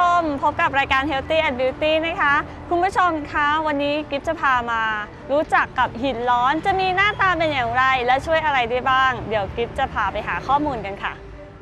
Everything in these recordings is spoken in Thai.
มพบกับรายการ Healthy and Beauty นะคะคุณผู้ชมคะวันนี้กิฟจะพามารู้จักกับหินร้อนจะมีหน้าตาเป็นอย่างไรและช่วยอะไรได้บ้างเดี๋ยวกิฟจะพาไปหาข้อมูลกันค่ะ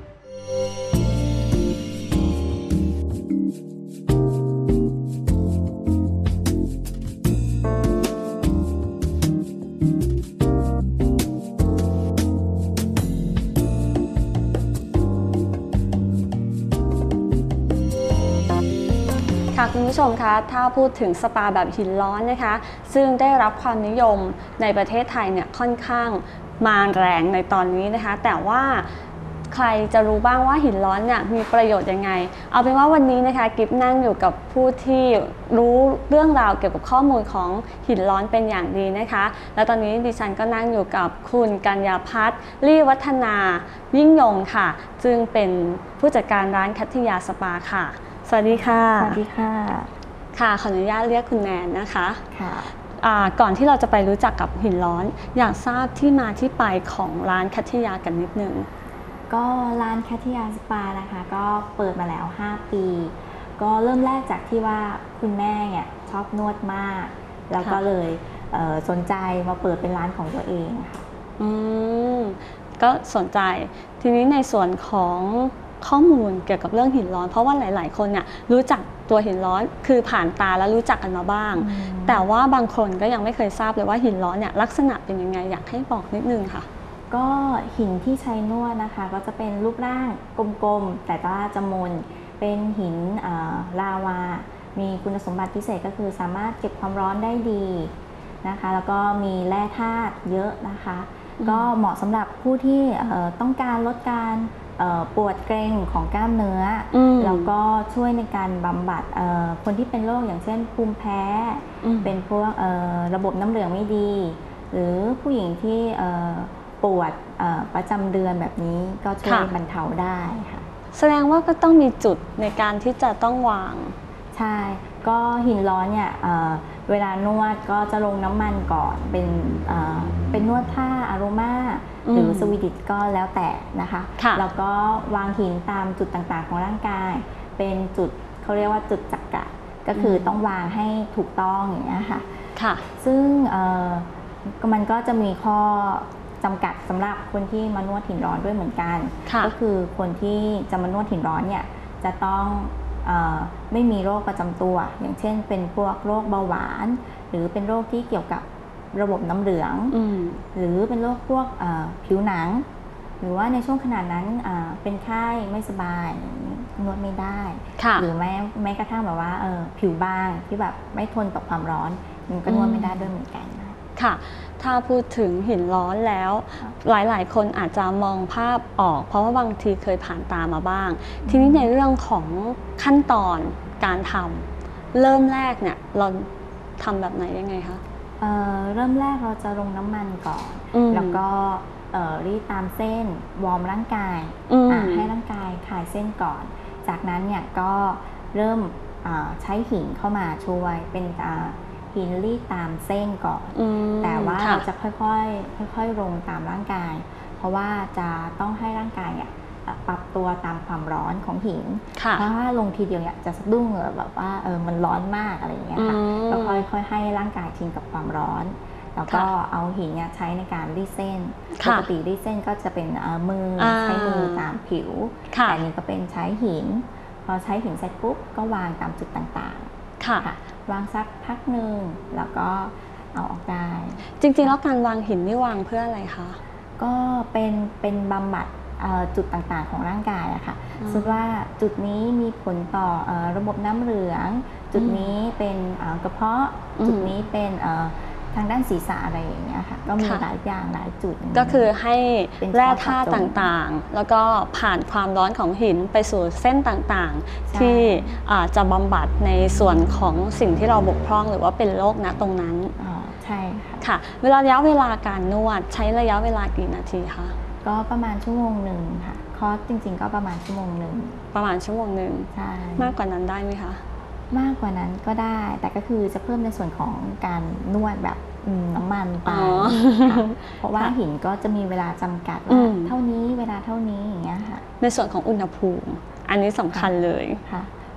ค่ะคุณผู้ชมคะถ้าพูดถึงสปาแบบหินร้อนนะคะซึ่งได้รับความนิยมในประเทศไทยเนี่ยค่อนข้างมาแรงในตอนนี้นะคะแต่ว่าใครจะรู้บ้างว่าหินร้อนเนี่ยมีประโยชน์ยังไงเอาเป็นว่าวันนี้นะคะกิฟนั่งอยู่กับผู้ที่รู้เรื่องราวเกี่ยวกับข้อมูลของหินร้อนเป็นอย่างดีนะคะและตอนนี้ดิฉันก็นั่งอยู่กับคุณกัญญาภัทร ลี่วัฒนายิ่งยงค่ะซึ่งเป็นผู้จัดการร้านคัทยาสปาค่ะสวัสดีค่ะสวัสดีค่ะค่ะขออนุญาตเรียกคุณแนนนะคะค่ะก่อนที่เราจะไปรู้จักกับหินร้อนอยากทราบที่มาที่ไปของร้านคัทยากันนิดนึงก็ร้านคัทยาสปานะคะก็เปิดมาแล้ว5ปีก็เริ่มแรกจากที่ว่าคุณแม่เนี่ยชอบนวดมากแล้วก็เลยสนใจมาเปิดเป็นร้านของตัวเองค่ะก็สนใจทีนี้ในส่วนของข้อมูลเกี่ยวกับเรื่องหินร้อนเพราะว่าหลายๆคนเนี่ยรู้จักตัวหินร้อนคือผ่านตาแล้วรู้จักกันมาบ้างแต่ว่าบางคนก็ยังไม่เคยทราบเลยว่าหินร้อนเนี่ยลักษณะเป็นยังไงอยากให้บอกนิดนึงค่ะก็หินที่ใช้นวดนะคะก็จะเป็นรูปร่างกลมๆแต่ว่าจะมนเป็นหินลาวามีคุณสมบัติพิเศษก็คือสามารถเก็บความร้อนได้ดีนะคะแล้วก็มีแร่ธาตุเยอะนะคะก็เหมาะสำหรับผู้ที่ต้องการลดการปวดเกร็งของกล้ามเนื้อแล้วก็ช่วยในการบำบัดคนที่เป็นโรคอย่างเช่นภูมิแพ้เป็นพวกระบบน้ำเหลืองไม่ดีหรือผู้หญิงที่ปวดประจำเดือนแบบนี้ก็ช่วยบรรเทาได้ค่ะแสดงว่าก็ต้องมีจุดในการที่จะต้องวางใช่ก็หินร้อนเนี่ยเวลานวดก็จะลงน้ำมันก่อนเป็นนวดผ้าอโรมาหรือสวีดิชก็แล้วแต่นะคะแล้วก็วางหินตามจุดต่างๆของร่างกายเป็นจุดเขาเรียกว่าจุดจักระก็คือต้องวางให้ถูกต้องอย่างนี้ค่ะซึ่งมันก็จะมีข้อจำกัดสำหรับคนที่มานวดหินร้อนด้วยเหมือนกันก็คือคนที่จะมานวดหินร้อนเนี่ยจะต้องไม่มีโรคประจำตัวอย่างเช่นเป็นพวกโรคเบาหวานหรือเป็นโรคที่เกี่ยวกับระบบน้ำเหลืองหรือเป็นโรคพวกผิวหนังหรือว่าในช่วงขนาดนั้นเป็นไข้ไม่สบายนวดไม่ได้หรือแม้กระทั่งแบบว่าผิวบางที่แบบไม่ทนต่อความร้อนมันก็นวดไม่ได้ด้วยเหมือนกันค่ะถ้าพูดถึงหินร้อนแล้วหลายๆคนอาจจะมองภาพออกเพราะว่าบางทีเคยผ่านตามาบ้างทีนี้ในเรื่องของขั้นตอนการทำเริ่มแรกเนี่ยเราทำแบบไหนยังไงคะเริ่มแรกเราจะลงน้ำมันก่อนแล้วก็รีดตามเส้นวอร์มร่างกายให้ร่างกายคลายเส้นก่อนจากนั้นเนี่ยก็เริ่มใช้หินเข้ามาช่วยเป็นหินรีดตามเส้นก่อนแต่ว่าเราจะค่อยๆลงตามร่างกายเพราะว่าจะต้องให้ร่างกายเนี่ยปรับตัวตามความร้อนของหินเพราะว่าลงทีเดียวเนี่ยจะสะดุ้งแบบว่ามันร้อนมากอะไรอย่างเงี้ยค่ะก็ค่อยๆให้ร่างกายชินกับความร้อนแล้วก็เอาหินเนี่ยใช้ในการรีดเส้นปกติรีดเส้นก็จะเป็นมือใช้มือตามผิวแต่นี้ก็เป็นใช้หินพอใช้หินเสร็จปุ๊บก็วางตามจุดต่างๆค่ะวางสักพักหนึ่งแล้วก็เอาออกได้จริงๆแล้วการวางหินนี่วางเพื่ออะไรคะก็เป็นบำบัดจุดต่างๆของร่างกายอะค่ะสมมติว่าจุดนี้มีผลต่อระบบน้ำเหลืองจุดนี้เป็นกระเพาะจุดนี้เป็นทางด้านศีรษะอะไรอย่างเงี้ยค่ะก็มีหลายอย่างหลายจุดก็คือให้แร่ธาตุต่างๆแล้วก็ผ่านความร้อนของหินไปสู่เส้นต่างๆที่จะบำบัดในส่วนของสิ่งที่เราบกพร่องหรือว่าเป็นโรคณตรงนั้นใช่ค่ะระยะเวลาการนวดใช้ระยะเวลากี่นาทีคะก็ประมาณชั่วโมงหนึ่งค่ะคอร์สจริงๆก็ประมาณชั่วโมงหนึ่งใช่มากกว่านั้นได้ไหมคะมากกว่านั้นก็ได้แต่ก็คือจะเพิ่มในส่วนของการนวดแบบน้ำมันไปเพราะว่าหินก็จะมีเวลาจำกัดว่าเท่านี้เวลาเท่านี้อย่างเงี้ยค่ะในส่วนของอุณหภูมิอันนี้สำคัญเลยค่ะ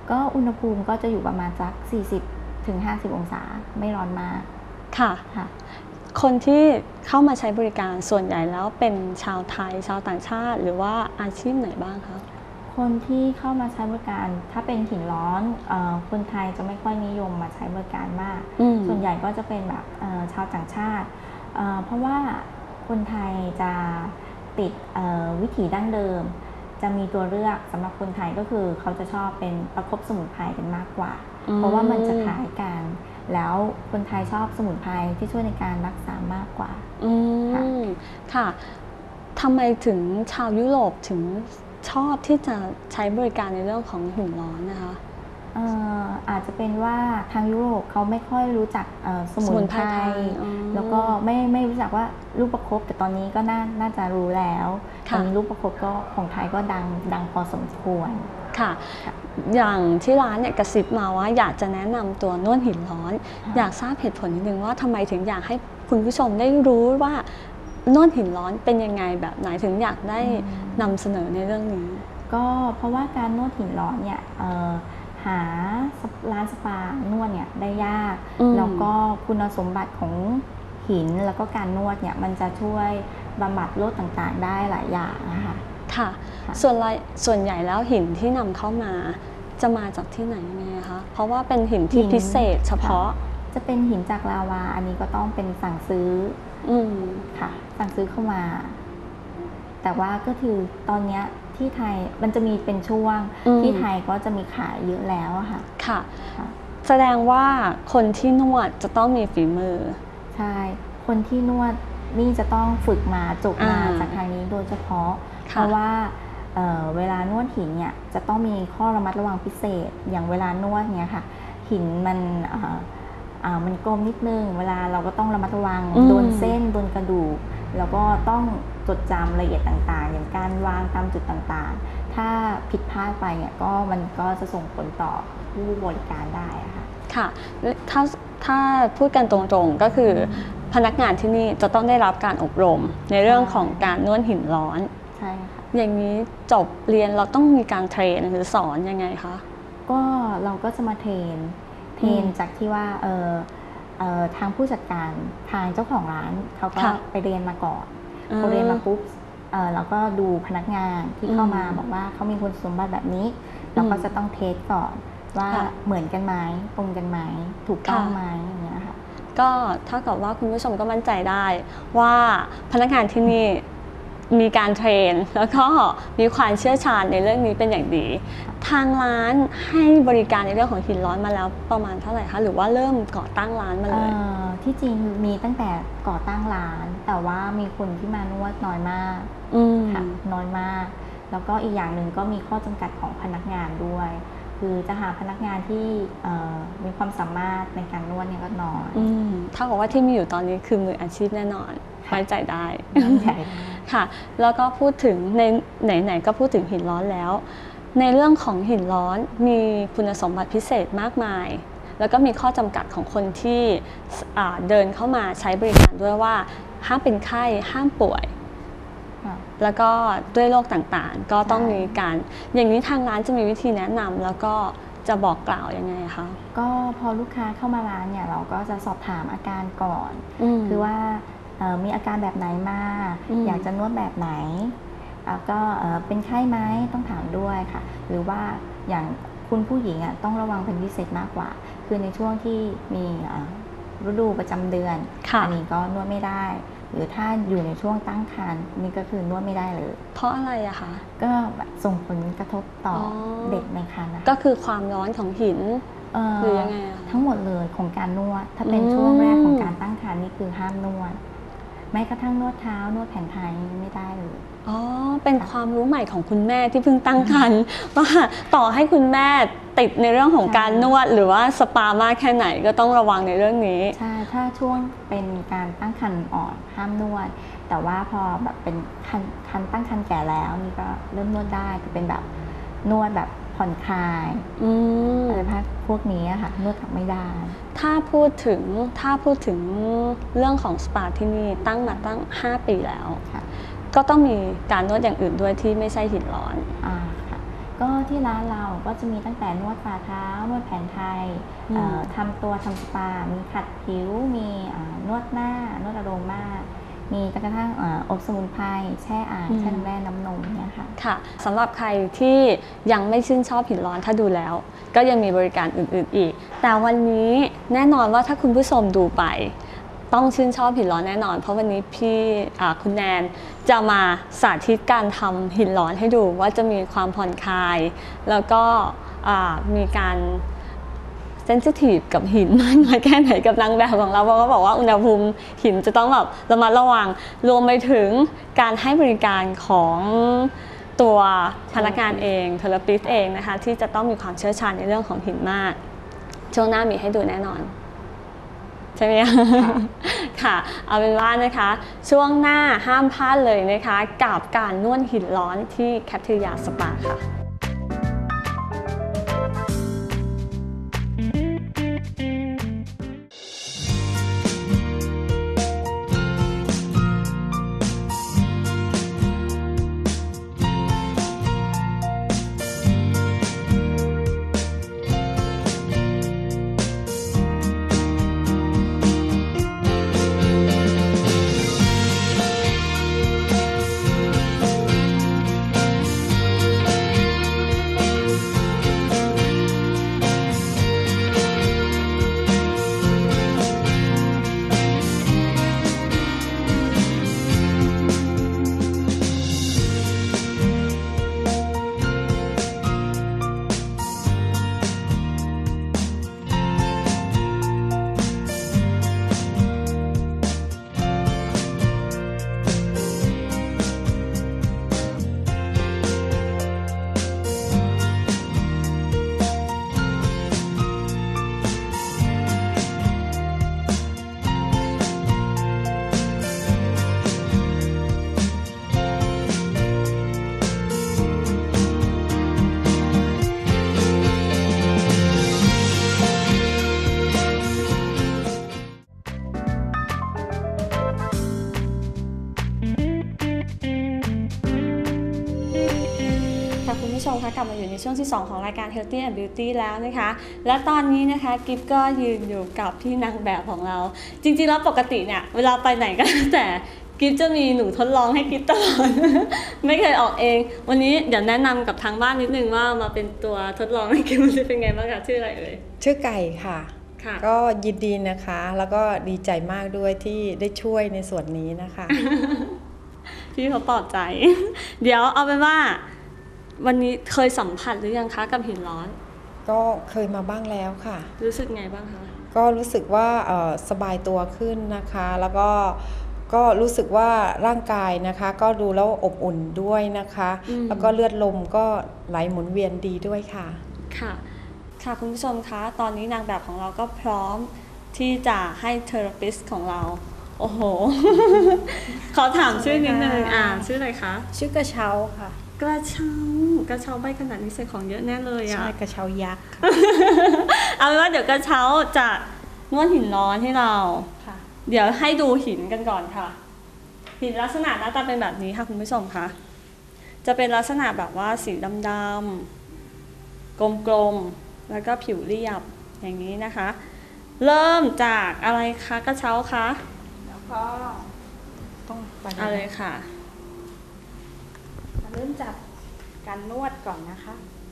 ก็อุณหภูมิก็จะอยู่ประมาณสัก40 ถึง 50 องศาไม่ร้อนมากค่ะคนที่เข้ามาใช้บริการส่วนใหญ่แล้วเป็นชาวไทยชาวต่างชาติหรือว่าอาชีพไหนบ้างคะคนที่เข้ามาใช้บริการถ้าเป็นหินร้อนคนไทยจะไม่ค่อยนิยมมาใช้บริการมากส่วนใหญ่ก็จะเป็นแบบชาวต่างชาติเพราะว่าคนไทยจะติดวิถีดั้งเดิมจะมีตัวเลือกสำหรับคนไทยก็คือเขาจะชอบเป็นประคบสมุนไพรกันมากกว่าเพราะว่ามันจะคล้ายกันแล้วคนไทยชอบสมุนไพรที่ช่วยในการรักษามากกว่าค่ะทำไมถึงชาวยุโรปถึงชอบที่จะใช้บริการในเรื่องของหินร้อนนะคะอาจจะเป็นว่าทางยุโรปเขาไม่ค่อยรู้จักสมุนไพรแล้วก็ไม่รู้จักว่าลูกประคบแต่ตอนนี้ก็น่าจะรู้แล้วตอนนี้ลูกประคบก็ของไทยก็ดังพอสมควรค่ะอย่างที่ร้านเนี่ยกระซิบมาว่าอยากจะแนะนำตัวนวดหินร้อนอยากทราบเหตุผลนิดนึงว่าทำไมถึงอยากให้คุณผู้ชมได้รู้ว่านวดหินร้อนเป็นยังไงแบบไหนถึงอยากได้นำเสนอในเรื่องนี้ก็เพราะว่าการนวดหินร้อนเนี่ยหาร้านสปานวดเนี่ยได้ยากแล้วก็คุณสมบัติของหินแล้วก็การนวดเนี่ยมันจะช่วยบำบัดโรคต่างๆได้หลายอย่างนะคะค่ะส่วนใหญ่แล้วหินที่นำเข้ามาจะมาจากที่ไหนยังไงคะเพราะว่าเป็นหินที่พิเศษเฉพาะจะเป็นหินจากลาวาอันนี้ก็ต้องเป็นสั่งซื้อค่ะสั่งซื้อเข้ามาแต่ว่าก็คือตอนนี้ที่ไทยมันจะมีเป็นช่วงที่ไทยก็จะมีขายเยอะแล้วค่ะค่ะแสดงว่าคนที่นวดจะต้องมีฝีมือใช่คนที่นวดนี่จะต้องฝึกมาจบมาจากทางนี้โดยเฉพาะเพราะว่าเวลานวดหินเนี่ยจะต้องมีข้อระมัดระวังพิเศษอย่างเวลานวดเนี่ยค่ะหินมันกลมนิดนึงเวลาเราก็ต้องระมัดระวังโดนเส้นโดนกระดูกแล้วก็ต้องจดจำรายละเอียดต่างๆอย่างการวางตามจุดต่างๆถ้าผิดพลาดไปเนี่ยมันก็จะส่งผลต่อผู้บริการได้ค่ะค่ะถ้าพูดกันตรงๆก็คือพนักงานที่นี่จะต้องได้รับการอบรมในเรื่องของการนวดหินร้อนใช่ค่ะอย่างนี้จบเรียนเราต้องมีการเทรนหรือสอนยังไงคะก็เราก็จะมาเทรนจากที่ว่าทางผู้จัดการทางเจ้าของร้านเขาก็ไปเรียนมาก่อนพอเรียนมาปุ๊บเราก็ดูพนักงานที่เข้ามาบอกว่าเขามีคุณสมบัติแบบนี้เราก็จะต้องเทสก่อนว่าเหมือนกันไหมตรงกันไหมถูกต้องไหมอย่างเงี้ยค่ะก็เท่ากับว่าคุณผู้ชมก็มั่นใจได้ว่าพนักงานที่นี่มีการเทรนแล้วก็มีความเชี่ยวชาญในเรื่องนี้เป็นอย่างดีทางร้านให้บริการในเรื่องของหินร้อนมาแล้วประมาณเท่าไหร่คะหรือว่าเริ่มก่อตั้งร้านมาเลยที่จริงมีตั้งแต่ก่อตั้งร้านแต่ว่ามีคนที่มานวดน้อยมากค่ะน้อยมากแล้วก็อีกอย่างหนึ่งก็มีข้อจำกัดของพนักงานด้วยคือจะหาพนักงานที่มีความสามารถในการนวดเนี่ยก็น้อยเท่ากับว่าที่มีอยู่ตอนนี้คือมืออาชีพแน่นอนไว้ใจได้ค่ะแล้วก็พูดถึงในไหนๆก็พูดถึงหินร้อนแล้วในเรื่องของหินร้อนมีคุณสมบัติพิเศษมากมายแล้วก็มีข้อจำกัดของคนที่เดินเข้ามาใช้บริการด้วยว่าห้ามเป็นไข้ห้ามป่วยแล้วก็ด้วยโรคต่างๆก็ต้องมีการอย่างนี้ทางร้านจะมีวิธีแนะนำแล้วก็จะบอกกล่าวยังไงคะก็พอลูกค้าเข้ามาร้านเนี่ยเราก็จะสอบถามอาการก่อนคือว่ามีอาการแบบไหนมาอยากจะนวดแบบไหนก็เป็นไข้ไหมต้องถามด้วยค่ะหรือว่าอย่างคุณผู้หญิงต้องระวังเป็นพิเศษมากกว่าคือในช่วงที่มีฤดูประจำเดือนอันนี้ก็นวดไม่ได้หรือถ้าอยู่ในช่วงตั้งครรภ์นี่ก็คือนวดไม่ได้เลยเพราะอะไรอะคะก็ส่งผลกระทบต่อเด็กในครรภ์ก็คือความร้อนของหินหรือยังไงทั้งหมดเลยของการนวดถ้าเป็นช่วงแรกของการตั้งครรภ์นี่คือห้ามนวดแม้กระทั่งนวดเท้านวดแผนไทยไม่ได้เลยเป็นความรู้ใหม่ของคุณแม่ที่เพิ่งตั้งครรภ์ว่าต่อให้คุณแม่ติดในเรื่องของการนวดหรือว่าสปามากแค่ไหนก็ต้องระวังในเรื่องนี้ใช่ถ้าช่วงเป็นการตั้งครรภ์อ่อนห้ามนวดแต่ว่าพอแบบเป็นคันตั้งครรภ์แก่แล้วนี่ก็เริ่มนวดได้จะเป็นแบบนวดแบบผ่อนคลายอะไรพวกนี้ค่ะนวดไม่ได้ถ้าพูดถึงเรื่องของสปาที่นี่ตั้งมาตั้ง5 ปีแล้วก็ต้องมีการนวดอย่างอื่นด้วยที่ไม่ใช่หินร้อนค่ะก็ที่ร้านเราก็จะมีตั้งแต่นวดฝ่าเท้านวดแผนไทยทำสปามีขัดผิวมีนวดหน้านวดอโรมามีจนกระทั่งอบสมุนไพรแช่อ่างแช่น้ำแร่น้ำนมเนี่ยค่ะค่ะสำหรับใครที่ยังไม่ชื่นชอบหินร้อนถ้าดูแล้วก็ยังมีบริการอื่นๆอีกแต่วันนี้แน่นอนว่าถ้าคุณผู้ชมดูไปต้องชื่นชอบหินร้อนแน่นอนเพราะวันนี้คุณแนนจะมาสาธิตการทำหินร้อนให้ดูว่าจะมีความผ่อนคลายแล้วก็มีการเซนซิทีฟกับหินมากน้อยแค่ไหนกับนางแบบของเราเพราะเขาบอกว่าอุณหภูมิหินจะต้องแบบระมัดระวังรวมไปถึงการให้บริการของตัวพนักงานเองเทอราปิสต์เองนะคะที่จะต้องมีความเชี่ยวชาญในเรื่องของหินมากช่วงหน้ามีให้ดูแน่นอนใช่ไหมค่ะเอาเป็นว่านะคะช่วงหน้าห้ามพลาดเลยนะคะกับการนวดหินร้อนที่แคทเทอริยาสปาค่ะคุณผู้ชมคะกลับมาอยู่ในช่วงที่ 2 ของรายการ Healthy and Beauty แล้วนะคะและตอนนี้นะคะกิฟก็ยืนอยู่กับพี่นางแบบของเราจริงๆแล้วปกติเนี่ยเวลาไปไหนก็แต่กิฟจะมีหนูทดลองให้กิฟตลอด ไม่เคยออกเองวันนี้เดี๋ยวแนะนำกับทางบ้านนิดนึงว่ามาเป็นตัวทดลองให้กิฟมันจะเป็นไงบ้างคะชื่ออะไรเอ่ยชื่อไก่ค่ะก็ยินดีนะคะแล้วก็ดีใจมากด้วยที่ได้ช่วยในส่วนนี้นะคะพี่เขาปลอบใจ เดี๋ยวเอาเป็นว่าวันนี้เคยสัมผัสหรือยังคะกับหินร้อนก็เคยมาบ้างแล้วค่ะรู้สึกไงบ้างคะก็รู้สึกว่าสบายตัวขึ้นนะคะแล้วก็รู้สึกว่าร่างกายนะคะก็ดูแล้วอบอุ่นด้วยนะคะแล้วก็เลือดลมก็ไหลหมุนเวียนดีด้วยค่ะค่ะค่ะคุณผู้ชมคะตอนนี้นางแบบของเราก็พร้อมที่จะให้เทอราปิสต์ของเราโอ้โห ขอถามชื่อนิดนึงชื่ออะไรคะชื่อกระเช้าค่ะกระเช้าใบขนาดนี้ใส่ของเยอะแน่เลยใช่กระเช้ายักษ์เอาเป็นว่าเดี๋ยวกระเช้าจะนวดหินร้อนให้เราเดี๋ยวให้ดูหินกันก่อนค่ะหินลักษณะหน้าตาเป็นแบบนี้ค่ะคุณผู้ชมคะจะเป็นลักษณะแบบว่าสีดำๆกลมๆแล้วก็ผิวเรียบอย่างนี้นะคะเริ่มจากอะไรคะกระเช้าคะแล้วก็ต้องไปอะไรค่ะเริ่มจากการนวดก่อนนะคะ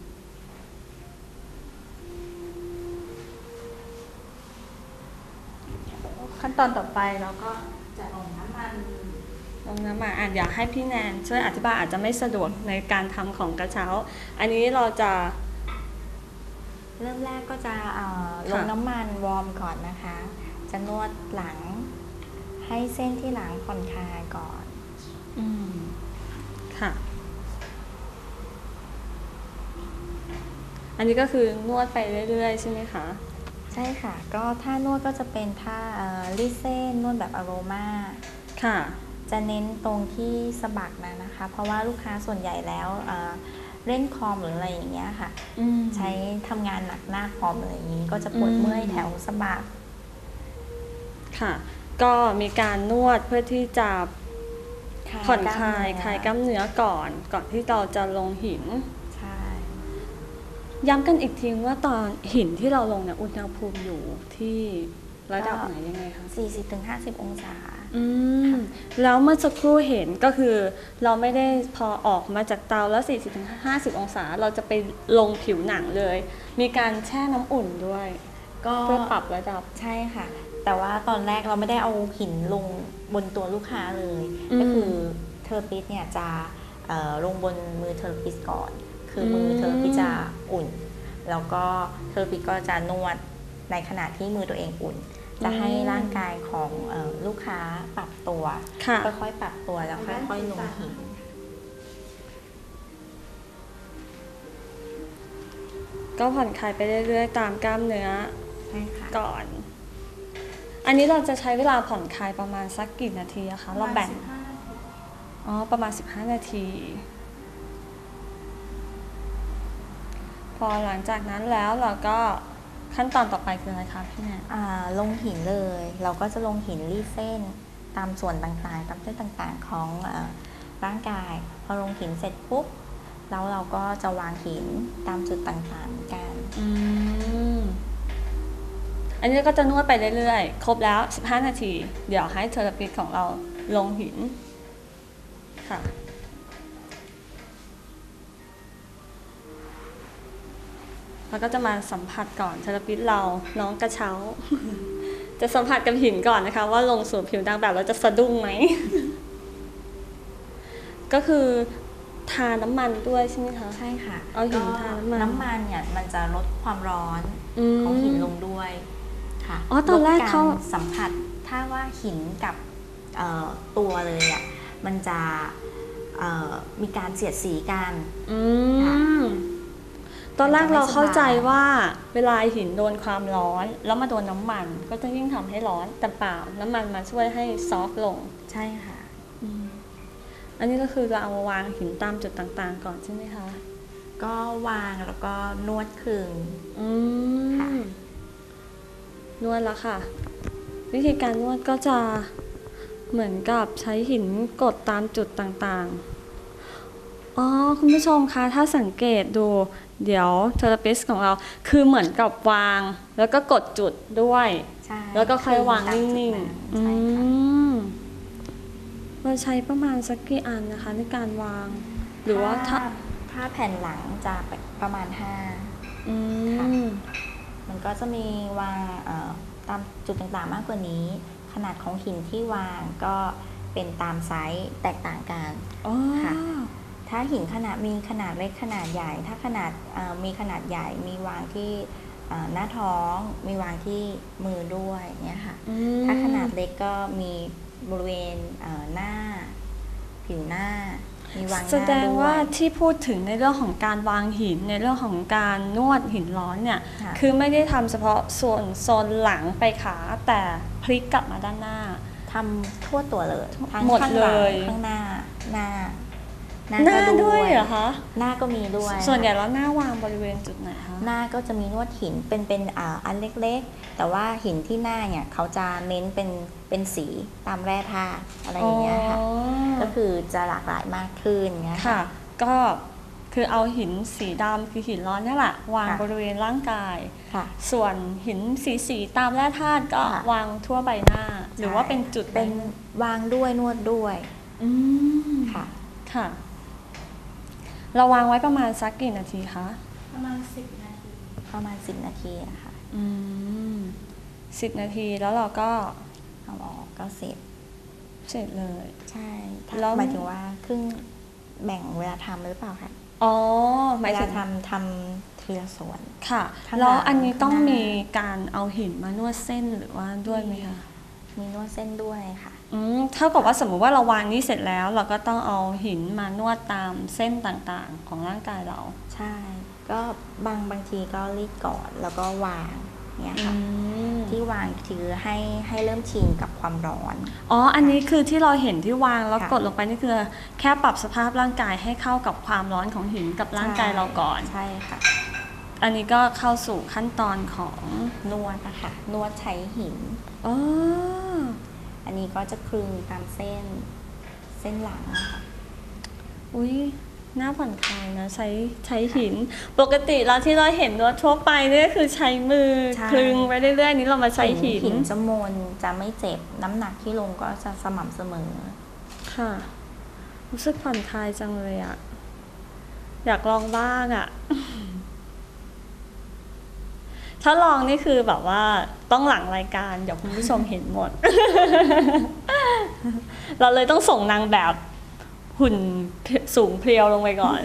ขั้นตอนต่อไปเราก็จะลงน้ำมันเดี๋ยวให้พี่แนนช่วยอธิบายอาจจะไม่สะดวกในการทำของกระเช้าอันนี้เราจะเริ่มแรกก็จะลงน้ำมันวอร์มก่อนนะคะจะนวดหลังให้เส้นที่หลังผ่อนคลายก่อนค่ะอันนี้ก็คือนวดไปเรื่อยๆใช่ไหมคะใช่ค่ะก็ท่านวดก็จะเป็นท่ารีดเส้นนวดแบบอโรมาค่ะจะเน้นตรงที่สะบักนะคะเพราะว่าลูกค้าส่วนใหญ่แล้วเล่นคอมหรืออะไรอย่างเงี้ยค่ะใช้ทำงานหนักหน้าคอมอะไรอย่างนี้ก็จะปวดเมื่อยแถวสะบักค่ะก็มีการนวดเพื่อที่จะผ่อนคลายกล้ามเนื้อก่อนที่เราจะลงหินใช่ย้ำกันอีกทีว่าตอนหินที่เราลงเนี่ยอุณหภูมิอยู่ที่ระดับไหนยังไงคะ 40-50 องศาแล้วเมื่อสักครู่เห็นก็คือเราไม่ได้พอออกมาจากเตาแล้ว 40-50 องศาเราจะไปลงผิวหนังเลย มีการแช่น้ำอุ่นด้วยเพื่อปรับระดับใช่ค่ะ แต่ว่าตอนแรกเราไม่ได้เอาหินลงบนตัวลูกค้าเลย ก็คือเทอร์ปิสเนี่ยจะลงบนมือเทอร์ปิสก่อน คือมือเทอร์ปิสจะอุ่น แล้วก็เทอร์ปิสก็จะนวดในขณะที่มือตัวเองอุ่น จะให้ร่างกายของลูกค้าปรับตัวค่อยๆปรับตัวแล้วค่อยๆลงหินก็ผ่อนคลายไปเรื่อยๆตามกล้ามเนื้อก่อนอันนี้เราจะใช้เวลาผ่อนคลายประมาณสักกี่นาทีอะคะเราแบ่งประมาณ15 นาทีพอหลังจากนั้นแล้วเราก็ขั้นตอนต่อไปคืออะไรคะพี่แนนลงหินเลยเราก็จะลงหินรีดเส้นตามส่วนต่างๆตามเส้นต่างๆของร่างกายพอลงหินเสร็จปุ๊บแล้วเราก็จะวางหินตามจุดต่างๆกันอันนี้ก็จะนวดไปเรื่อยๆครบแล้ว15 นาทีเดี๋ยวให้เทอราปิสต์ของเราลงหินค่ะเราก็จะมาสัมผัสก่อนเทอราปิสต์เราน้องกระเช้า จะสัมผัสกับหินก่อนนะคะว่าลงสู่ผิวนางแบบเราจะสะดุ้งไหม ก็คือทาน้ำมันด้วยใช่ไหมคะใช่ค่ะเอาหินทาน้ำมันเนี่ยมันจะลดความร้อนของหินลงด้วยค่ะตอนแรกเขาสัมผัสถ้าว่าหินกับตัวเลยอ่ะมันจะมีการเสียดสีกันตอนแรกเราเข้าใจว่าเวลาหินโดนความร้อนแล้วมาโดนน้ำมันก็จะยิ่งทำให้ร้อนแต่เปล่าน้ำมันมาช่วยให้ซอฟต์ลงใช่ค่ะอันนี้ก็คือเราเอามาวางหินตามจุดต่างๆก่อนใช่ไหมคะก็วางแล้วก็นวดคึงค่ะนวดแล้วค่ะวิธีการนวดก็จะเหมือนกับใช้หินกดตามจุดต่างๆคุณผู้ชมคะถ้าสังเกตดูเดี๋ยวเทอราปิสต์ของเราคือเหมือนกับวางแล้วก็กดจุดด้วยแล้วก็ค่อยวางนิ่งๆเราใช้ประมาณสักกี่อันนะคะในการวางหรือว่าถ้าแผ่นหลังจะประมาณ5ค่ะมันก็จะมีวางตามจุดต่างๆมากกว่านี้ขนาดของหินที่วางก็เป็นตามไซส์แตกต่างกันค่ะถ้าหินมีขนาดเล็กขนาดใหญ่ถ้ามีขนาดใหญ่มีวางที่หน้าท้องมีวางที่มือด้วยเนี่ยค่ะถ้าขนาดเล็กก็มีบริเวณหน้าผิวหน้ามีวางหน้าด้วยแสดงว่าที่พูดถึงในเรื่องของการวางหินในเรื่องของการนวดหินร้อนเนี่ยคือไม่ได้ทำเฉพาะส่วนโซนหลังไปขาแต่พลิกกลับมาด้านหน้าทำทั่วตัวเลยทั้งหมดเลยข้างหน้าหน้าด้วยเหรอคะหน้าก็มีด้วยส่วนใหญ่แล้วหน้าวางบริเวณจุดไหนคะหน้าก็จะมีนวดหินเป็นอันเล็กๆแต่ว่าหินที่หน้าเนี่ยเขาจะเน้นเป็นสีตามแร่ธาตุอะไรอย่างเงี้ยค่ะก็คือจะหลากหลายมากขึ้นเงี้ยค่ะก็คือเอาหินสีดำคือหินร้อนนี่แหละวางบริเวณร่างกายส่วนหินสีตามแร่ธาตุก็วางทั่วใบหน้าหรือว่าเป็นจุดเป็นวางด้วยนวดด้วยค่ะค่ะเราวางไว้ประมาณสักกี่นาทีคะประมาณ10 นาทีอะค่ะ 10 นาทีแล้วเราก็เอาออกก็เสร็จเลยใช่แล้วหมายถึงว่าครึ่งแบ่งเวลาทำหรือเปล่าคะหมายถึงทำทีละส่วนค่ะแล้วอันนี้ต้องมีการเอาหินมานวดเส้นหรือว่าด้วยไหมคะมีนวดเส้นด้วยค่ะเท่ากับว่าสมมุติว่าเราวางนี้เสร็จแล้วเราก็ต้องเอาหินมานวดตามเส้นต่างๆของร่างกายเราใช่ก็บางทีก็รีดก่อนแล้วก็วางเนี่ยค่ะที่วางคือให้เริ่มชินกับความร้อนอันนี้คือที่เราเห็นที่วางแล้วกดลงไปนี่คือแค่ปรับสภาพร่างกายให้เข้ากับความร้อนของหินกับร่างกายเราก่อนใช่ค่ะอันนี้ก็เข้าสู่ขั้นตอนของนวดนะคะนวดใช้หินอันนี้ก็จะคลึงตามเส้นหลังค่ะอุ๊ยน่าผ่อนคลายนะใช้หินปกติเราที่เราเห็นนวดทั่วไปนี่ก็คือใช้มือคลึงไปเรื่อยๆนี้เรามาใช้หินจะมนจะไม่เจ็บน้ำหนักที่ลงก็จะสม่ำเสมอค่ะรู้สึกผ่อนคลายจังเลยอะอยากลองบ้างอะถ้าลองนี่คือแบบว่าต้องหลังรายการเดี๋ยวคุณผู้ชมเห็นหมด เราเลยต้องส่งนางแบบหุ่นสูงเพรียวลงไปก่อน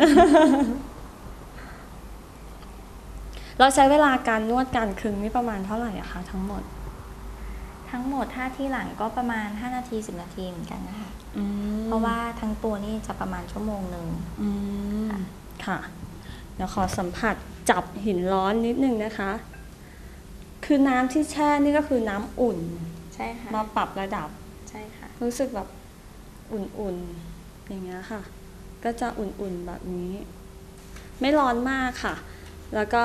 เราใช้เวลาการนวดการคึงนี่ประมาณเท่าไหร่อะคะทั้งหมดถ้าที่หลังก็ประมาณ5 นาที 10 นาทีเหมือนกันนะคะเพราะว่าทั้งตัวนี่จะประมาณชั่วโมงหนึ่งค่ะเดี๋ยวขอสัมผัสจับหินร้อนนิดนึงนะคะคือน้ำที่แช่นี่ก็คือน้ำอุ่นใช่ค่ะมาปรับระดับใช่ค่ะรู้สึกแบบอุ่นๆอย่างเงี้ยค่ะก็จะอุ่นๆแบบนี้ไม่ร้อนมากค่ะแล้วก็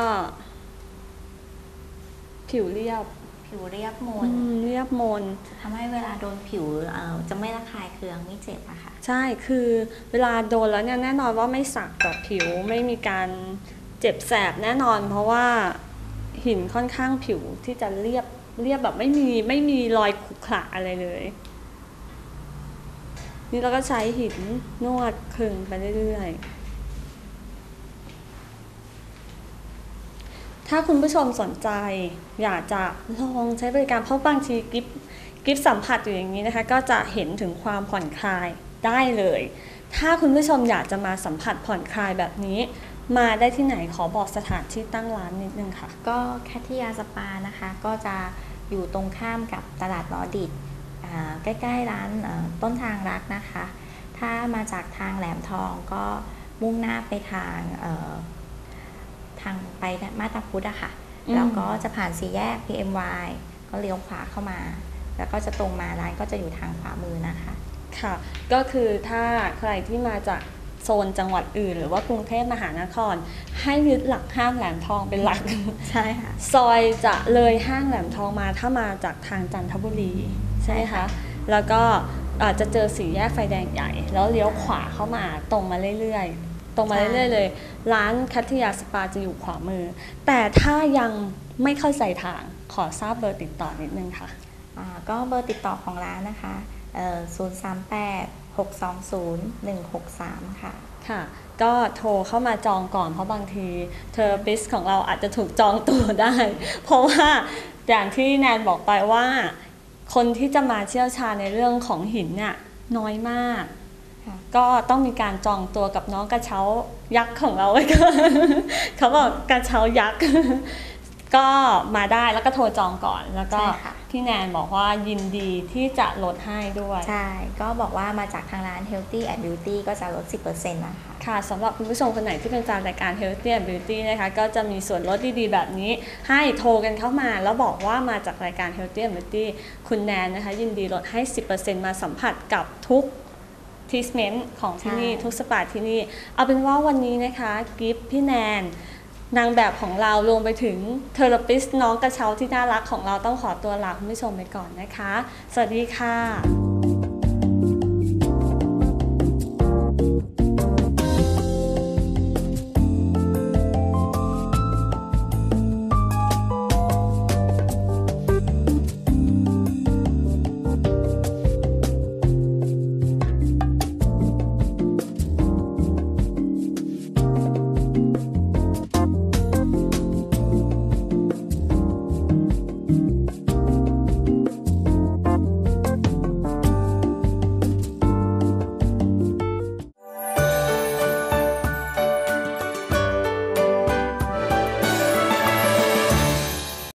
ผิวเรียบมนเรียบมนทำให้เวลาโดนผิวจะไม่ระคายเคืองไม่เจ็บอะค่ะใช่คือเวลาโดนแล้วเนี่ยแน่นอนว่าไม่สักต่อผิวไม่มีการเจ็บแสบแน่นอนเพราะว่าหินค่อนข้างผิวที่จะเรียบแบบไม่มีรอยขรุขระอะไรเลยนี่เราก็ใช้หินนวดคึงไปเรื่อยๆถ้าคุณผู้ชมสนใจอยากจะลองใช้บริการเพราะบางทีกิฟสัมผัสอยู่อย่างนี้นะคะก็จะเห็นถึงความผ่อนคลายได้เลยถ้าคุณผู้ชมอยากจะมาสัมผัสผ่อนคลายแบบนี้มาได้ที่ไหนขอบอกสถานที่ตั้งร้านนิดนึงค่ะก็แคทยาสปานะคะก็จะอยู่ตรงข้ามกับตลาดลอดิตใกล้ๆร้านต้นทางรักนะคะถ้ามาจากทางแหลมทองก็มุ่งหน้าไปทางไปมาตาพุทธอะค่ะแล้วก็จะผ่าน4 แยก PMY ก็เลี้ยวขวาเข้ามาแล้วก็จะตรงมาร้านก็จะอยู่ทางขวามือนะคะค่ะก็คือถ้าใครที่มาจากโซนจังหวัดอื่นหรือว่ากรุงเทพมหานครให้ยึดหลักห้างแหลมทองเป็นหลักใช่ค่ะซอยจะเลยห้างแหลมทองมาถ้ามาจากทางจันทบุรีใช่ไหมคะแล้วก็อาจจะเจอ4 แยกไฟแดงใหญ่แล้วเลี้ยวขวาเข้ามาตรงมาเรื่อยๆเลยร้านคัทยาสปาจะอยู่ขวามือแต่ถ้ายังไม่เข้าใจทางขอทราบเบอร์ติดต่อนิดนึงค่ะก็เบอร์ติดต่อของร้านนะคะ038-620-163 ค่ะก็โทรเข้ามาจองก่อนเพราะบางทีเทอร์ปิสของเราอาจจะถูกจองตัวได้เพราะว่าอย่างที่แนนบอกไปว่าคนที่จะมาเชี่ยวชาญในเรื่องของหินเนี่ยน้อยมากก็ต้องมีการจองตัวกับน้องกระเช้ายักษ์ของเราไว้ก่อนเขาบอกกระเช้ายักษ์ก็มาได้แล้วก็โทรจองก่อนแล้วก็พี่แนนบอกว่ายินดีที่จะลดให้ด้วยใช่ก็บอกว่ามาจากทางร้าน Healthy and Beauty ก็จะลด 10% นะคะค่ะสำหรับคุณผู้ชมคนไหนที่เป็นแฟนรายการ Healthy and Beauty นะคะก็จะมีส่วนลดดีๆแบบนี้ให้โทรกันเข้ามาแล้วบอกว่ามาจากรายการ Healthy and Beauty คุณแนนนะคะยินดีลดให้ 10% มาสัมผัสกับทุกทรีทเมนต์ของที่นี่ทุกสปาที่นี่เอาเป็นว่าวันนี้นะคะกิฟต์พี่แนนนางแบบของเรารวมไปถึงเทอราปิสต์น้องกระเช้าที่น่ารักของเราต้องขอตัวลาคุณผู้ชมไปก่อนนะคะสวัสดีค่ะ